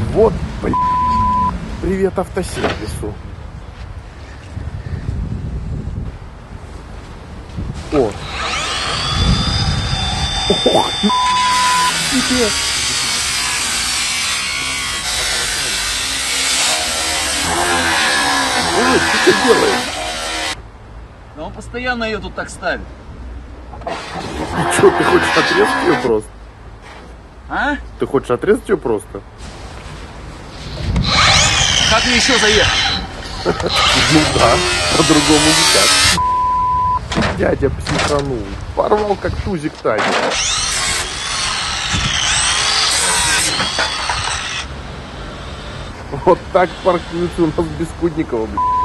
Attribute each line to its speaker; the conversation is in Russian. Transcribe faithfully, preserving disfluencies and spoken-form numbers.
Speaker 1: Вот, блядь. Привет автосервису. О. Ох, тебе. Ой, ты что делаешь?
Speaker 2: Да он постоянно ее тут так ставит.
Speaker 1: Что, ты хочешь отрезать ее просто?
Speaker 2: А?
Speaker 1: Ты хочешь отрезать ее просто?
Speaker 2: Как мне еще заехать?
Speaker 1: Ну да, по-другому никак. Дядя психанул. Порвал как тузик Таня. Вот так паркуются у нас в Бескудниково, блядь.